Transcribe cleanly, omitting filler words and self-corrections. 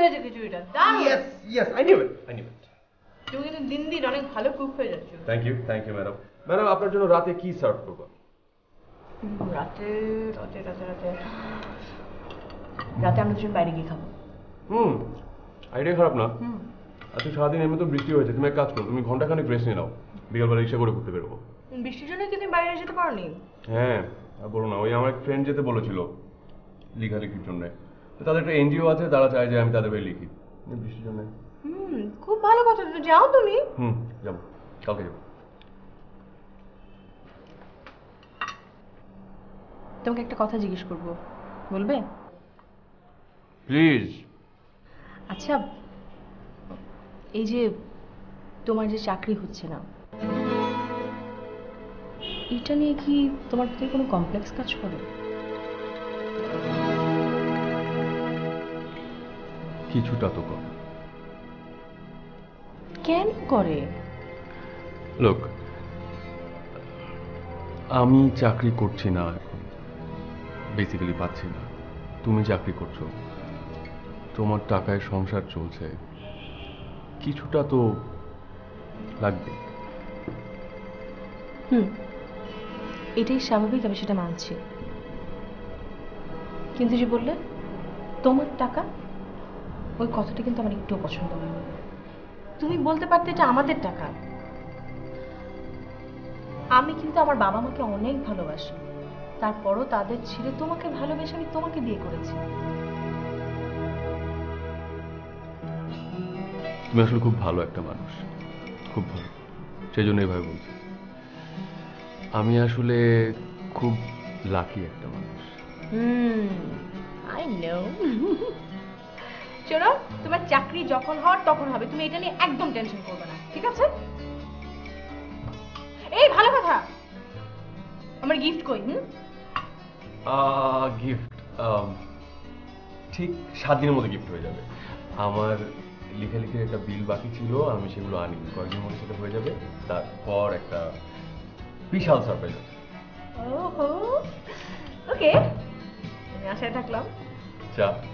হয়েছে খিচুড়িটা দারুণ। Yes, I knew it. তুমি কিন্তু দিন দিন অনেক ভালো কুক হয়ে যাচ্ছ। Thank you, madam. ম্যাডাম, আপনার জন্য রাতে কি সার্ভ করব? রাতে আমরা দুজন বাইরে গিয়ে খাবো। আইডিয়া খারাপ না। আজকে সারাদিন এমনি তো বৃষ্টি হয়েছে, তুমি এক কাজ করো, তুমি ঘন্টাখানেক রেস্ট নিয়ে নাও, বিকালবেলা রিক্সা করে ঘুরতে বেরোবো। বৃষ্টির জন্য কি তুমি বাইরে যেতে পারোনি? হ্যাঁ, আর বলো না, ওই আমার এক ফ্রেন্ড যেতে বলেছিল লেখালেখির জন্য। তো তাদের একটা এনজিও আছে, তারা চায় যে আমি তাদের বাড়ি লিখি বৃষ্টির জন্য। খুব ভালো কথা, তো যাও তুমি। যাবো, কালকে যাবো। তোমাকে একটা কথা জিজ্ঞেস করব, বলবে? প্লিজ। আচ্ছা, এই যে তোমার যে চাকরি হচ্ছে না, এটা নিয়ে কি তোমার প্রতি কোনো কমপ্লেক্স কাজ করে? কিছুটা তো করে। কেন করে? লোক, আমি চাকরি করছি না এখন, বেসিক্যালি পাচ্ছি না। তুমি চাকরি করছো, তোমার টাকায় সংসার চলছে, কিছুটা তো লাগবে। এটাই স্বাভাবিক, আমি সেটা মানছি। কিন্তু যে বললে তোমার টাকা, ওই কথাটা কিন্তু আমার একটুও পছন্দ হয় না। তুমি বলতে পারতে এটা আমাদের টাকা। আমি কিন্তু আমার বাবা মাকে অনেক ভালোবাসি, তারপরও তাদের ছেড়ে তোমাকে ভালোবেসে আমি তোমাকে বিয়ে করেছি। তুমি আসলে খুব ভালো একটা মানুষ, খুব ভালো, সেই জন্য এভাবে বলছি। আমি আসলে খুব লাকি একটা মানুষ। I know. চলো, তোমার চাকরি যখন হওয়ার তখন হবে, তুমি এটা নিয়ে একদম টেনশন করবে না, ঠিক আছে? এই ভালো কথা, আমার গিফট কই? গিফট ঠিক 7 দিনের মধ্যে গিফট হয়ে যাবে। আমার লেখালেখির একটা বিল বাকি ছিল, আমি সেগুলো আনি, কয়েকদিনের মধ্যে সেটা হয়ে যাবে। তারপর একটা বিশাল সারপ্রাইজ আছে। ওহো, ওকে, আমি আশায় থাকলাম। চা